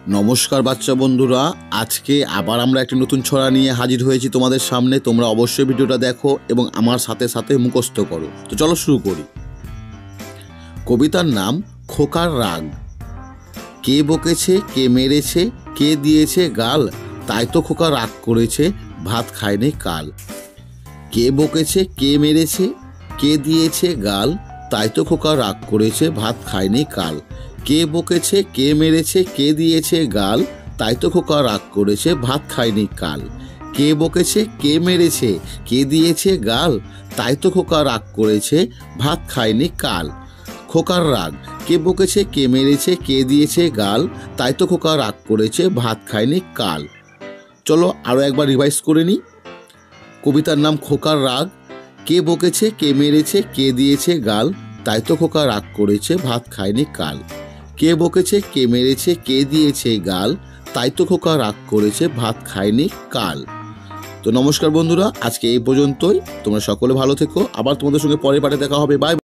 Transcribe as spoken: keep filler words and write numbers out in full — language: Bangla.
নমস্কার বাচ্চা বন্ধুরা, আজকে আবার আমরা একটি নতুন ছড়া নিয়ে হাজির হয়েছি তোমাদের সামনে। তোমরা অবশ্যই ভিডিওটা দেখো এবং আমার সাথে সাথে মুখস্থ করো। তো চলো শুরু করি। কবিতার নাম খোকার রাগ। কে বকেছে, কে মেরেছে, কে দিয়েছে গাল, তাই তো খোকা রাগ করেছে, ভাত খায়নি কাল। কে বকেছে, কে মেরেছে, কে দিয়েছে গাল, তাই তো খোকা রাগ করেছে, ভাত খায়নি কাল। কে বকেছে, কে মেরেছে, কে দিয়েছে গাল, তাই তো খোকা রাগ করেছে, ভাত খায়নি কাল। কে বকেছে, কে মেরেছে, কে দিয়েছে গাল, তাই তো খোকা রাগ করেছে, ভাত খায়নি কাল। খোকার রাগ। কে বকেছে, কে মেরেছে, কে দিয়েছে গাল, তাই তো খোকা রাগ করেছে, ভাত খায়নি কাল। চলো আরও একবার রিভাইজ করে নিই। কবিতার নাম খোকার রাগ। কে বকেছে, কে মেরেছে, কে দিয়েছে গাল, তাই তো খোকা রাগ করেছে, ভাত খায়নি কাল। কে বকেছে, কে মেরেছে, কে দিয়েছে গাল, তাই তো খোকা রাগ করেছে, ভাত খায়নি কাল। তো নমস্কার বন্ধুরা, আজকে এই পর্যন্তই। তোমরা সকলে ভালো থেকো। আবার তোমাদের সঙ্গে পরের পাঠে দেখা হবে। বাই।